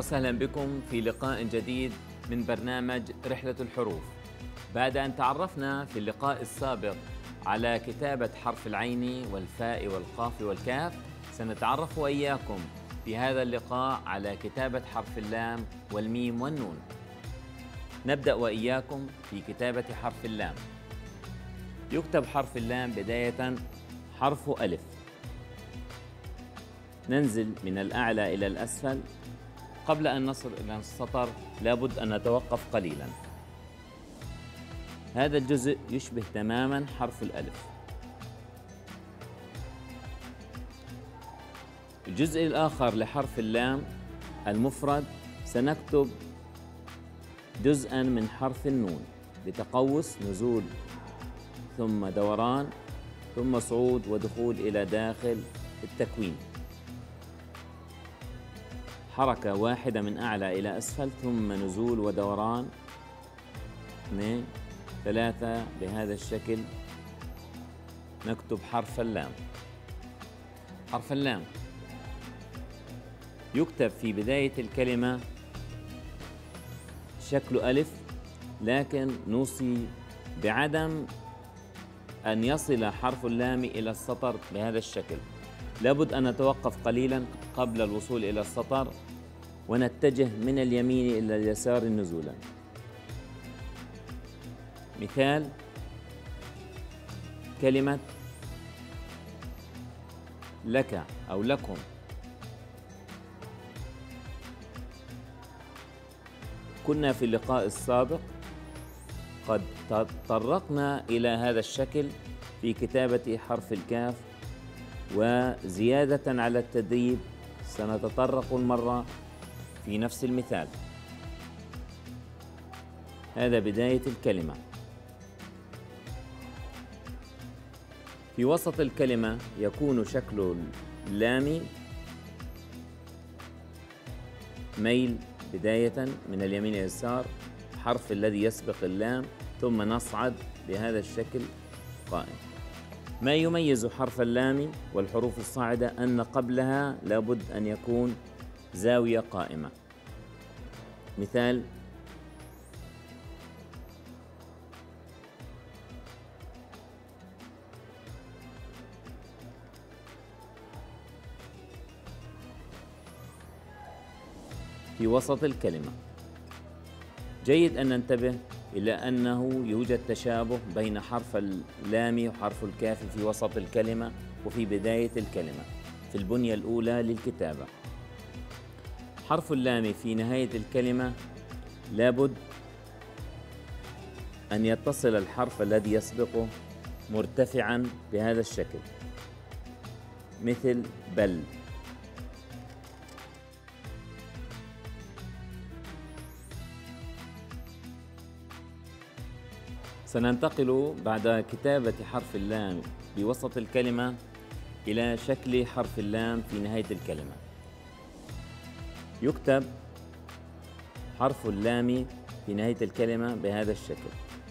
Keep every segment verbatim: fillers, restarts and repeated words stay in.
وسهلا بكم في لقاء جديد من برنامج رحلة الحروف. بعد أن تعرفنا في اللقاء السابق على كتابة حرف العين والفاء والقاف والكاف، سنتعرف وإياكم في هذا اللقاء على كتابة حرف اللام والميم والنون. نبدأ وإياكم في كتابة حرف اللام. يكتب حرف اللام بداية حرف ألف، ننزل من الأعلى إلى الأسفل. قبل أن نصل إلى السطر لابد أن نتوقف قليلاً. هذا الجزء يشبه تماماً حرف الألف. الجزء الآخر لحرف اللام المفرد سنكتب جزءاً من حرف النون بتقوس، نزول ثم دوران ثم صعود ودخول إلى داخل التكوين. حركة واحدة من أعلى إلى أسفل ثم نزول ودوران، اثنين ثلاثة. بهذا الشكل نكتب حرف اللام. حرف اللام يكتب في بداية الكلمة شكل ألف، لكن نوصي بعدم أن يصل حرف اللام إلى السطر بهذا الشكل. لابد أن نتوقف قليلاً قبل الوصول إلى السطر ونتجه من اليمين إلى اليسار نزولاً. مثال: كلمة لك أو لكم. كنا في اللقاء السابق قد تطرقنا إلى هذا الشكل في كتابة حرف الكاف، وزيادة على التدريب سنتطرق المرة في نفس المثال. هذا بداية الكلمة. في وسط الكلمة يكون شكل اللام ميل بداية من اليمين إلى اليسار، حرف الذي يسبق اللام، ثم نصعد بهذا الشكل قائم. ما يميز حرف اللام والحروف الصاعدة أن قبلها لابد أن يكون زاوية قائمة. مثال: في وسط الكلمة. جيد أن ننتبه إلى أنه يوجد تشابه بين حرف اللام وحرف الكاف في وسط الكلمة وفي بداية الكلمة في البنية الأولى للكتابة. حرف اللام في نهاية الكلمة لابد أن يتصل الحرف الذي يسبقه مرتفعاً بهذا الشكل، مثل بل. سننتقل بعد كتابة حرف اللام بوسط الكلمة إلى شكل حرف اللام في نهاية الكلمة. يكتب حرف اللام في نهاية الكلمة بهذا الشكل.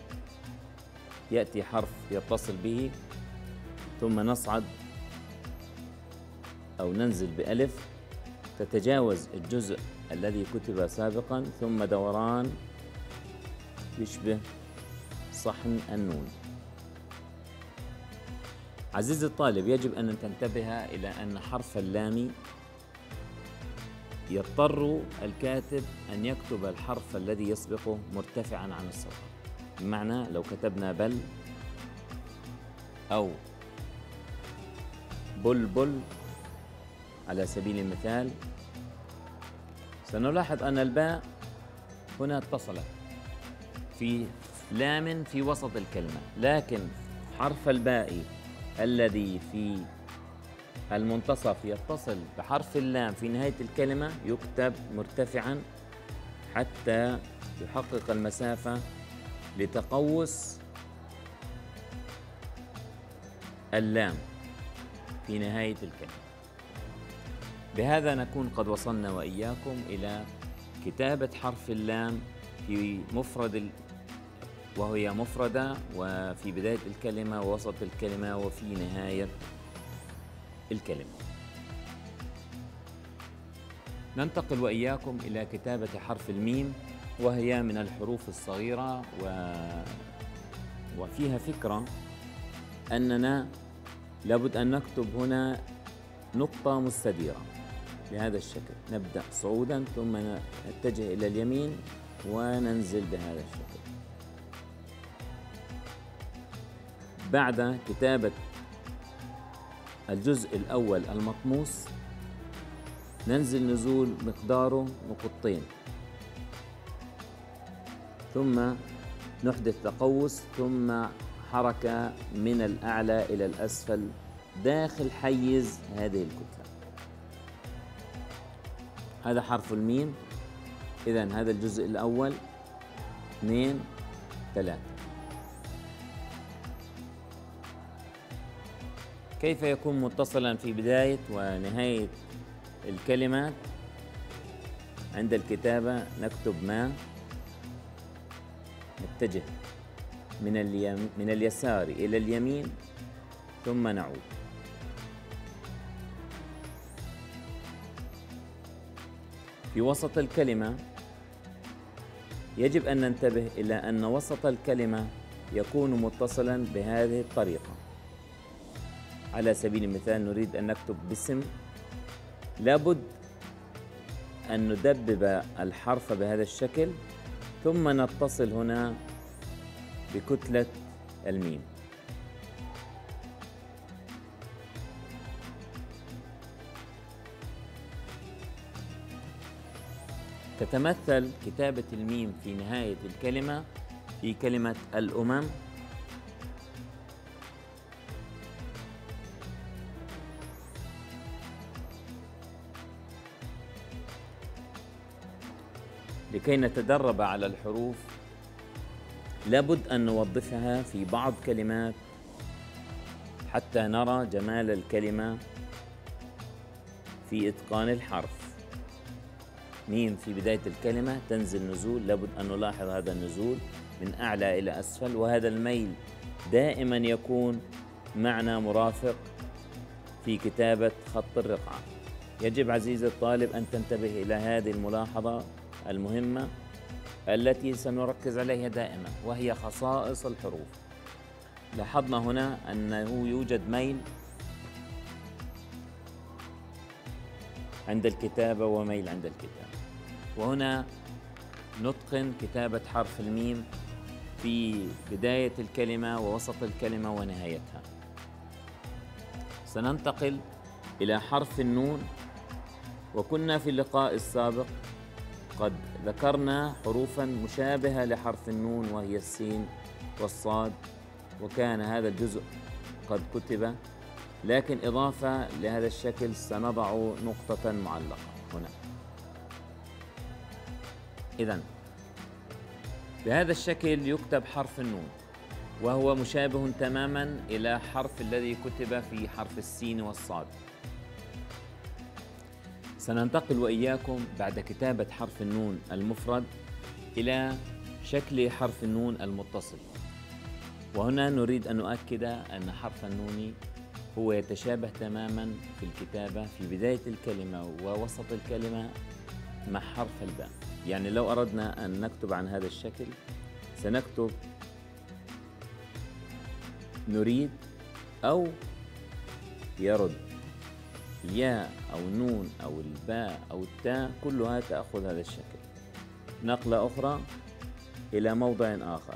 يأتي حرف يتصل به ثم نصعد أو ننزل بألف تتجاوز الجزء الذي كتب سابقا، ثم دوران يشبه صحن النون. عزيزي الطالب، يجب أن تنتبه إلى أن حرف اللام يضطر الكاتب أن يكتب الحرف الذي يسبقه مرتفعاً عن السطر. بمعنى لو كتبنا بل أو بلبل على سبيل المثال، سنلاحظ أن الباء هنا اتصلت في لام في وسط الكلمة، لكن حرف الباء الذي في المنتصف يتصل بحرف اللام في نهاية الكلمة يكتب مرتفعاً حتى يحقق المسافة لتقوس اللام في نهاية الكلمة. بهذا نكون قد وصلنا وإياكم إلى كتابة حرف اللام في مفرد وهي مفردة، وفي بداية الكلمة ووسط الكلمة وفي نهاية الكلمة. ننتقل وإياكم إلى كتابة حرف الميم، وهي من الحروف الصغيرة و... وفيها فكرة أننا لابد أن نكتب هنا نقطة مستديرة بهذا الشكل. نبدأ صعودا ثم نتجه إلى اليمين وننزل بهذا الشكل. بعد كتابة الجزء الأول المطموس ننزل نزول مقداره نقطتين، ثم نحدث تقوس ثم حركة من الأعلى إلى الأسفل داخل حيز هذه الكتلة. هذا حرف الميم. إذن هذا الجزء الأول، اثنين، ثلاثة. كيف يكون متصلا في بداية ونهاية الكلمات؟ عند الكتابة نكتب ما، نتجه من اليم من اليسار إلى اليمين ثم نعود. في وسط الكلمة يجب أن ننتبه إلى أن وسط الكلمة يكون متصلا بهذه الطريقة. على سبيل المثال نريد أن نكتب باسم، لابد أن ندبب الحرف بهذا الشكل ثم نتصل هنا بكتلة الميم. تتمثل كتابة الميم في نهاية الكلمة في كلمة الأمم، لكي نتدرب على الحروف لابد أن نوظفها في بعض كلمات حتى نرى جمال الكلمة في إتقان الحرف. ميم في بداية الكلمة تنزل نزول، لابد أن نلاحظ هذا النزول من أعلى إلى أسفل، وهذا الميل دائما يكون معنا مرافق في كتابة خط الرقعة. يجب عزيزي الطالب أن تنتبه إلى هذه الملاحظة المهمة التي سنركز عليها دائما، وهي خصائص الحروف. لاحظنا هنا أنه يوجد ميل عند الكتابة وميل عند الكتابة، وهنا نتقن كتابة حرف الميم في بداية الكلمة ووسط الكلمة ونهايتها. سننتقل إلى حرف النون، وكنا في اللقاء السابق قد ذكرنا حروفا مشابهة لحرف النون وهي السين والصاد، وكان هذا الجزء قد كتب، لكن إضافة لهذا الشكل سنضع نقطة معلقة هنا. إذن بهذا الشكل يكتب حرف النون، وهو مشابه تماما إلى حرف الذي كتب في حرف السين والصاد. سننتقل وإياكم بعد كتابة حرف النون المفرد إلى شكل حرف النون المتصل، وهنا نريد أن نؤكد أن حرف النون هو يتشابه تماما في الكتابة في بداية الكلمة ووسط الكلمة مع حرف الباء. يعني لو أردنا أن نكتب عن هذا الشكل سنكتب نريد أو يرد. الياء أو النون أو الباء أو التاء كلها تأخذ هذا الشكل. نقلة أخرى إلى موضع آخر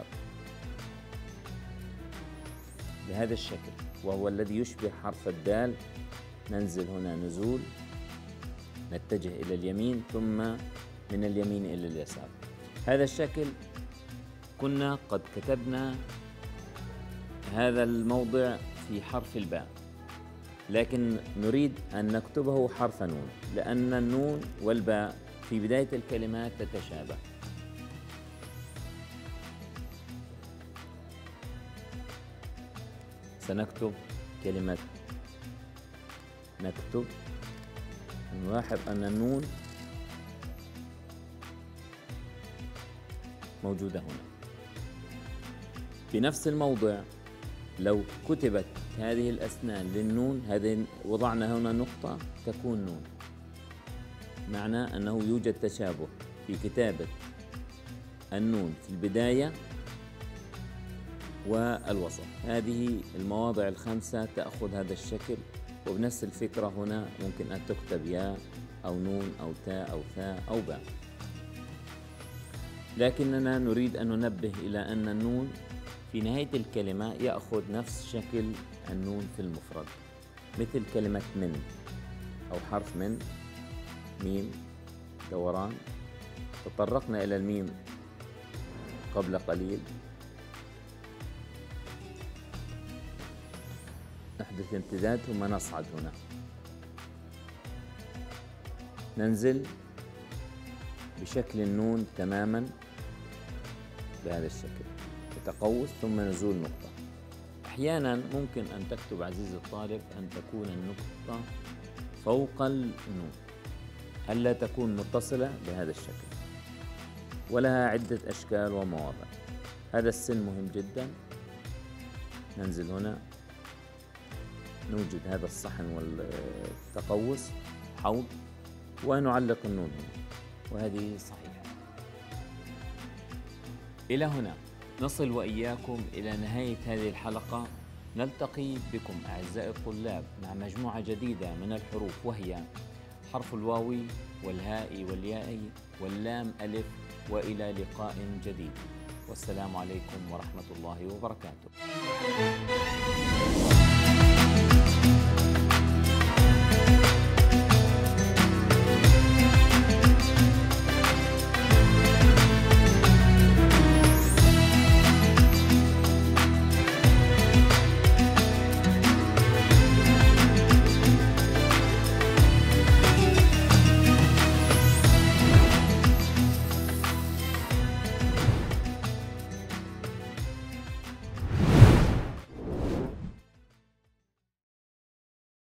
بهذا الشكل، وهو الذي يشبه حرف الدال. ننزل هنا نزول، نتجه إلى اليمين ثم من اليمين إلى اليسار. هذا الشكل كنا قد كتبنا هذا الموضع في حرف الباء، لكن نريد أن نكتبه حرف نون، لأن النون والباء في بداية الكلمات تتشابه. سنكتب كلمة نكتب. نلاحظ أن النون موجودة هنا في نفس الموضع. لو كتبت هذه الأسنان للنون، هذه وضعنا هنا نقطة تكون نون. معنى أنه يوجد تشابه في كتابة النون في البداية والوسط. هذه المواضع الخمسة تأخذ هذا الشكل، وبنفس الفكرة هنا ممكن أن تكتب ياء أو نون أو تاء أو ثاء أو باء. لكننا نريد أن ننبه إلى أن النون في نهاية الكلمة يأخذ نفس شكل النون في المفرد، مثل كلمة من أو حرف من، ميم، دوران. تطرقنا إلى الميم قبل قليل، نحدث امتداد ثم نصعد هنا، ننزل بشكل النون تماما بهذا الشكل، تقوس ثم نزول نقطة. أحيانا ممكن أن تكتب عزيزي الطالب أن تكون النقطة فوق النون، ألا تكون متصلة بهذا الشكل، ولها عدة أشكال ومواضع. هذا السن مهم جدا. ننزل هنا، نوجد هذا الصحن والتقوس حوض، ونعلق النون هنا، وهذه صحيحة. إلى هنا نصل وإياكم إلى نهاية هذه الحلقة. نلتقي بكم أعزائي الطلاب مع مجموعة جديدة من الحروف، وهي حرف الواو والهاء والياء واللام ألف، وإلى لقاء جديد، والسلام عليكم ورحمة الله وبركاته.